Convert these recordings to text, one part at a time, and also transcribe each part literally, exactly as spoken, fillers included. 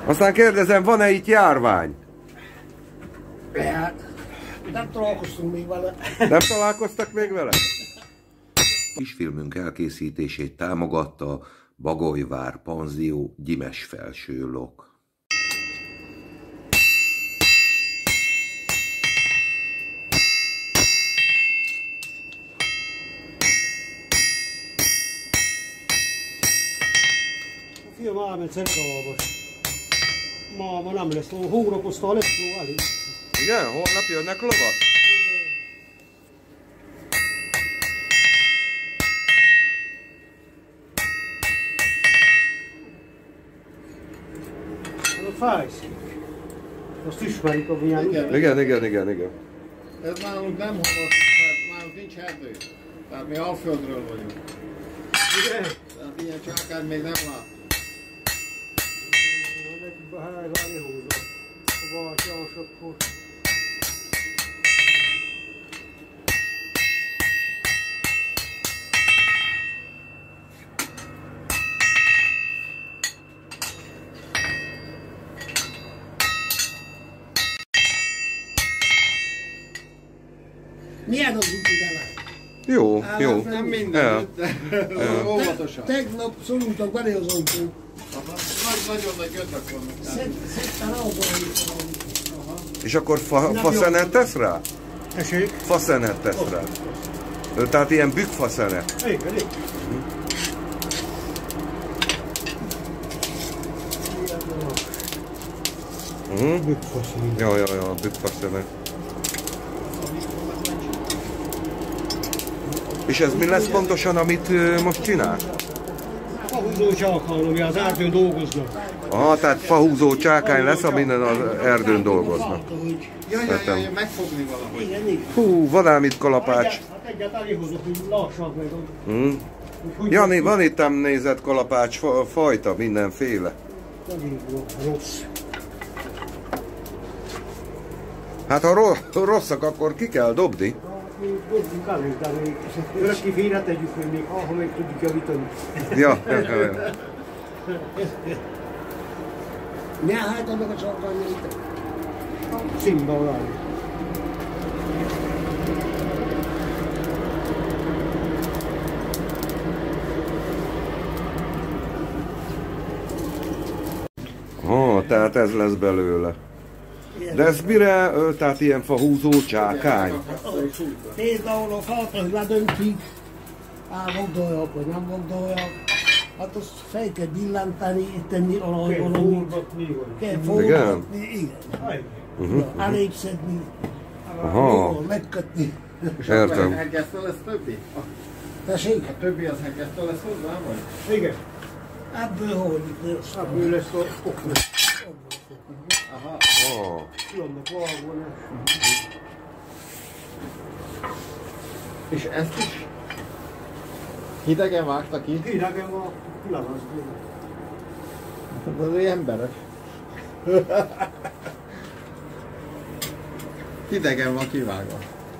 Aztán kérdezem, van-e itt járvány? Hát, nem találkoztunk még vele. Nem találkoztak még vele? Kisfilmünk elkészítését támogatta Bagolyvár Panzió Gyimesfelső-Lok. A fiam elment Szentsalmas. Ma, ma nem lesz ló, hónapozta lesz ló elég. Igen? Holnap jönnek lovat? A fájszik. Azt ismerik a milyen. Igen, igen, igen, igen, igen. Ez nálunk nem honos, tehát nálunk nincs erdő. Tehát mi Alföldről vagyunk. Igen? Tehát ilyen csákány még nem lát. Nekik a helyre lehúzom. A baltyás akkor. Milyen az út ide? Jó, jó. Nem minden, de óvatosan. Tegnap szorultak belé az autó. Nagyon nagy gödök vannak. Szedtem autóra. És akkor fa, faszenet tesz rá? Tessék? Faszenet tesz rá. Tehát ilyen bükkfaszenet. Igen, igen. Mhm. Bükkfaszenet. Ja, ja, ja, bükkfaszenet. És ez mi lesz pontosan, amit uh, most csinál? Fahúzó csákány, ami az erdőn dolgoznak. Aha, tehát fahúzó csákány lesz, amin az erdőn dolgoznak. Jaj, jaj, jaj, megfogni valahogy. Igen, igen. Hú, van ám itt kalapács. Hát egyet elihozok, hogy lassabb meg. Hmm. Jani, van itt ám nézett kalapács fa, fajta, mindenféle. Rossz. Hát ha ro rosszak, akkor ki kell dobni. Gozzunk elég, de még örökké félre tegyük, hogy még ha meg tudjuk javítani. Ja, ja, ja. Ne hajtad meg a csarkányait. Színbe olyan. Oh, tehát ez lesz belőle. De ez mire, ö, tehát ilyen fahúzó csákány? Például a fát, hogy ledöntik, elvogdoljak, vagy nem vogdoljak. Hát azt fel kell billenteni, tenni alaj valamit. Kell forgatni, igen. Uh-huh. Elépszedni, Aha. megkötni. És Értem. akkor hegesztő lesz többi? A, Tessék? a többi az hegesztő lesz hozzá, vagy? Igen. Ebből hogy lesz? Ebből lesz a okna. Aha. Oh. Jönnek valahol. És ezt is hidegen vágta ki? Hidegen van, kilagaszni. Az egy emberes. Hidegen van kivágva.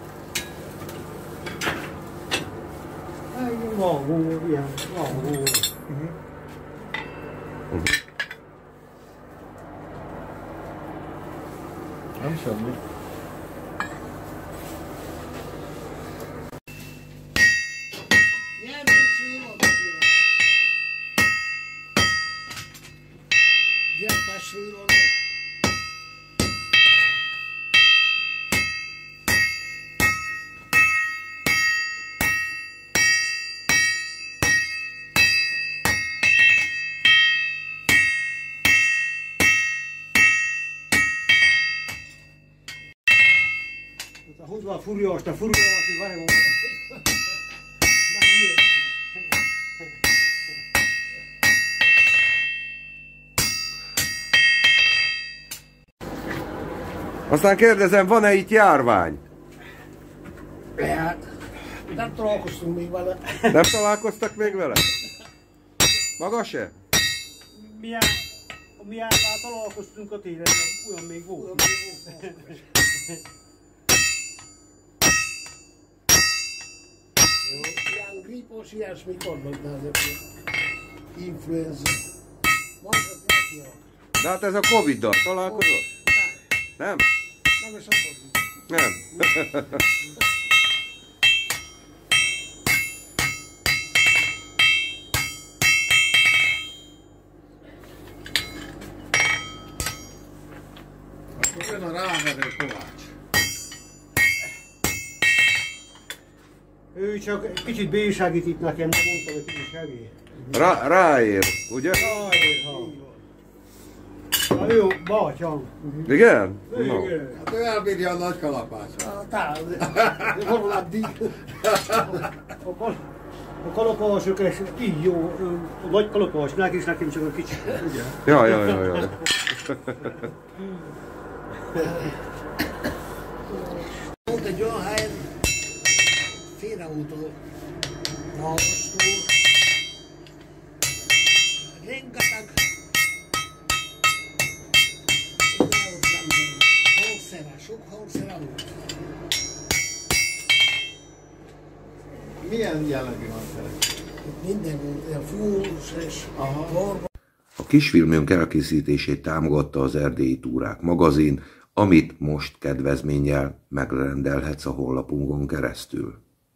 Van hó, ilyen, van hó. Nem semmi. Húzva a furióst, a furiós, hogy várjunk. Aztán kérdezem, van-e itt járvány? Hát, nem találkoztunk még vele. Nem találkoztak még vele? Maga se? Milyen, milyen találkoztunk a téren, olyan még volt. Ilyen gripos, ilyesmik vannak nálunk. Influenza. Vannak nekiak. De hát ez a Covid-dal találkozott? Nem? Nem is a Covid. Nem. Akkor jön a rámenő Kovács. Ő csak kicsit bírságít itt nekem, de mondtam, hogy kicsit segít. Rá, ráér, ugye? Ráér, ha. Na jó, batyam. Igen? No. Igen. Hát ő elbírja a nagy kalapácsot. Tá, van addig. A, kal a kalapások, és így jó, a nagy kalapás, neki is nekem csak a kicsi, ugye? Ja, ja, ja, ja. Volt egy olyan helyen, félreútó hallgasztó, rengeteg hangszere, sok hangszere volt. Milyen jellegű hangszerek? Minden volt, ilyen fús és torba. A kisfilmünk elkészítését támogatta az Erdélyi Túrák magazin, amit most kedvezménnyel megrendelhetsz a honlapunkon keresztül.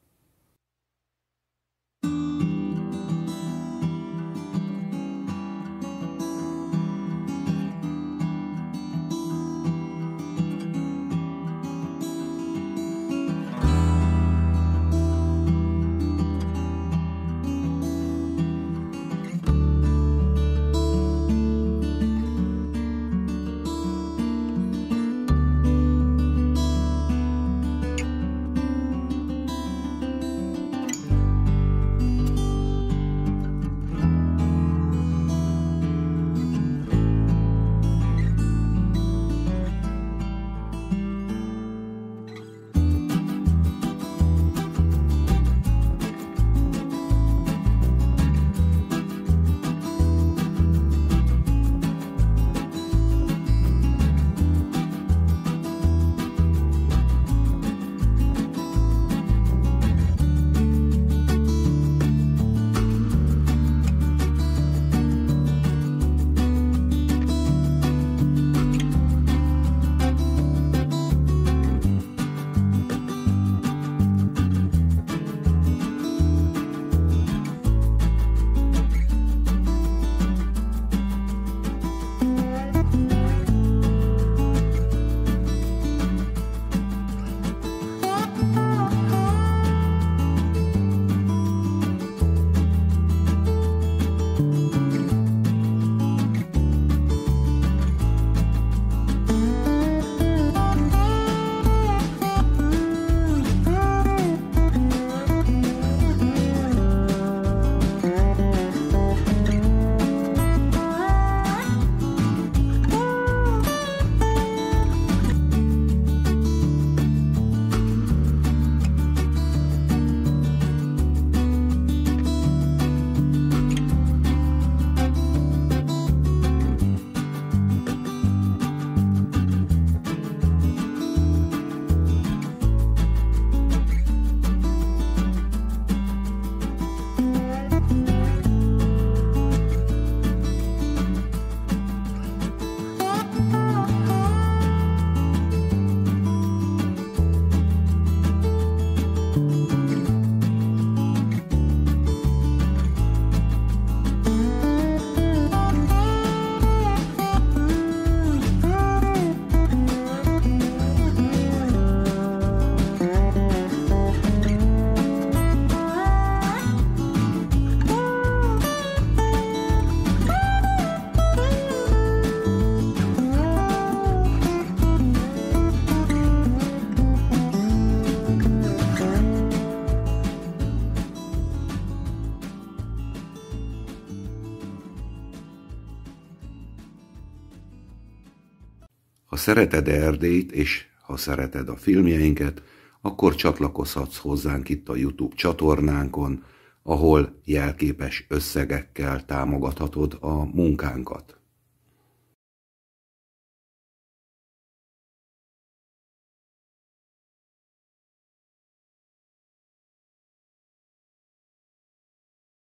Ha szereted Erdélyt, és ha szereted a filmjeinket, akkor csatlakozhatsz hozzánk itt a YouTube csatornánkon, ahol jelképes összegekkel támogathatod a munkánkat.